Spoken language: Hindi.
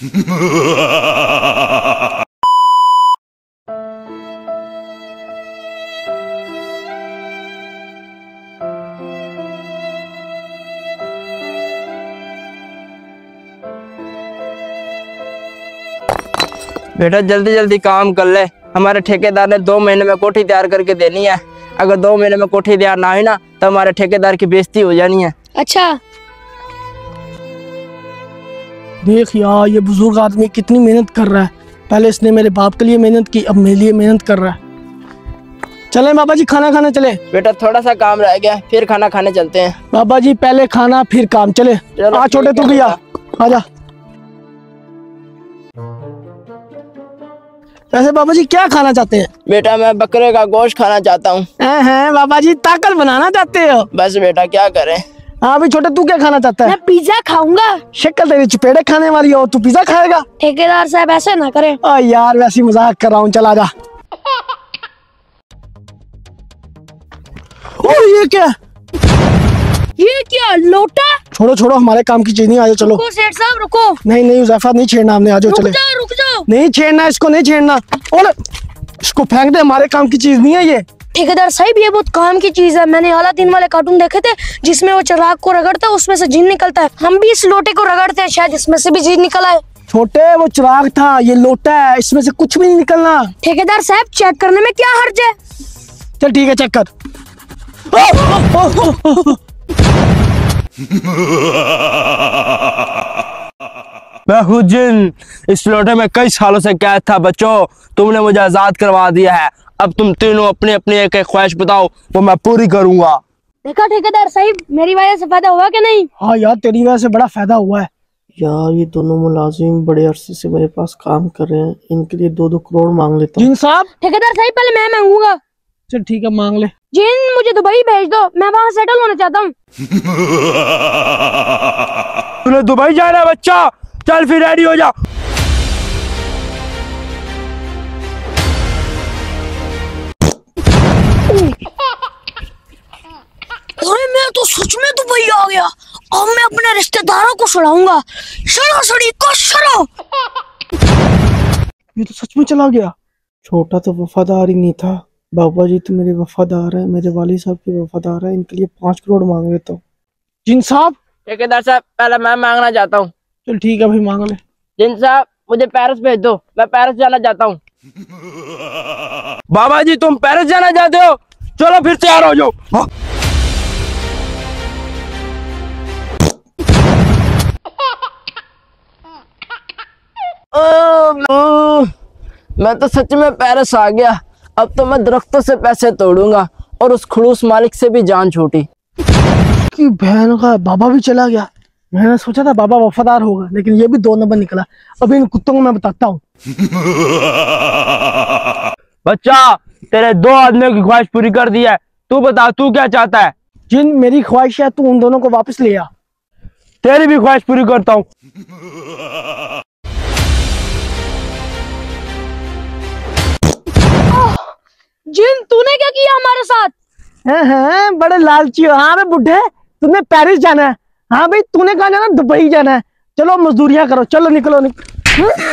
बेटा जल्दी जल्दी काम कर ले, हमारे ठेकेदार ने 2 महीने में कोठी तैयार करके देनी है। अगर 2 महीने में कोठी तैयार ना हुई ना तो हमारे ठेकेदार की बेइज्जती हो जानी है। अच्छा। देख यार ये बुजुर्ग आदमी कितनी मेहनत कर रहा है। पहले इसने मेरे बाप के लिए मेहनत की, अब मेरे लिए मेहनत कर रहा है। चले बाबा जी खाना खाने चले। बेटा थोड़ा सा काम रह गया, फिर खाना खाने चलते हैं। बाबा जी पहले खाना फिर काम, चले। आ छोटे तू भी आ, आजा। वैसे बाबा जी क्या खाना चाहते हैं? बेटा मैं बकरे का गोश्त खाना चाहता हूँ। बाबा जी ताकत बनाना चाहते हो? बस बेटा क्या करें। हाँ भी छोटे तू क्या खाना चाहता है? मैं पिज्जा खाऊंगा। शक्ल तेरी चपेड़े खाने वाली हो, तू पिज्जा खाएगा? ठेकेदार साहब ऐसे ना करें। यार वैसी मजाक कर रहा हूँ, चला जा। ओ ये क्या? ये क्या लोटा? छोड़ो छोड़ो, हमारे काम की चीज नहीं, आजो चलो। रुको सेठ साहब रुको। नहीं नहीं उज़ैफा नहीं छेड़ना हमने, आजो चले। रुक जाओ। नहीं छेड़ना इसको, नहीं छेड़ना। और इसको फेंक दे, हमारे काम की चीज नहीं है ये। ठेकेदार साहब ये बहुत काम की चीज है। मैंने अलादीन वाले कार्टून देखे थे जिसमें वो चिराग को रगड़ता है उसमें से जिन निकलता है। हम भी इस लोटे को रगड़ते हैं, शायद इसमें से भी जिन निकल आए। छोटे वो चिराग था, ये लोटा है, इसमें से कुछ भी नहीं निकलना। ठेकेदार साहब चेक करने में क्या हर्ज है? चल ठीक है चेक कर। मैं हूँ जिन, इस लोटे में कई सालों से कैद था। बच्चों तुमने मुझे आजाद करवा दिया है, अब तुम तीनों अपनी अपनी एक एक ख्वाहिश बताओ, वो मैं पूरी करूंगा। देखा ठेकेदार साहब मेरी वजह से फायदा हुआ कि नहीं? हाँ यार तेरी वजह से बड़ा फायदा हुआ है। यार ये दोनों मुलाजिम बड़े अरसे से मेरे पास काम कर रहे हैं, इनके लिए 2-2 करोड़ मांग लेता हूँ। जिन साहब। ठेकेदार साहब पहले मैं मांगूंगा। चल ठीक है मांग ले। जिन मुझे दुबई भेज दो, मैं वहाँ सेटल होना चाहता हूँ। तूने दुबई जाना है बच्चा, चल फिर रेडी हो जा। अरे मैं तो सच में दुबई आ गया। अब मैं अपने रिश्तेदारों को सुनाऊंगा। सड़ो को सड़ो। ये तो सच में चला गया। छोटा तो वफादार ही नहीं था। बाबा जी तो मेरे वफादार है, मेरे वाली साहब के वफादार है, इनके लिए 5 करोड़ मांग लेता हूँ। जिन साहब। ठेकेदार साहब पहले मैं मांगना चाहता हूँ। चल ठीक है भाई मांग ले। जिन साहब मुझे पेरिस भेज दो, मैं पेरिस जाना चाहता हूँ। बाबा जी तुम पेरिस जाना चाहते हो, चलो फिर तैयार हो जाओ। मैं तो सच में पेरिस आ गया। अब तो मैं दरख्तों से पैसे तोड़ूंगा और उस खड़ूस मालिक से भी जान छूटी। कि बहन का बाबा भी चला गया। मैंने सोचा था बाबा वफादार होगा, लेकिन ये भी 2 नंबर निकला। अभी इन कुत्तों को मैं बताता हूँ। बच्चा तेरे 2 आदमियों की ख्वाहिश पूरी कर दी है, तू बता तू क्या चाहता है? जिन मेरी ख्वाहिश है तू उन दोनों को वापस ले आ। तेरी भी ख्वाहिश पूरी करता हूँ। जिन तूने क्या किया हमारे साथ? बड़े लालची हो। हाँ भाई बुढ़े तुमने पेरिस जाना है। हाँ भाई तूने कहा जाना दुबई जाना है। चलो मजदूरियां करो, चलो निकलो निकलो।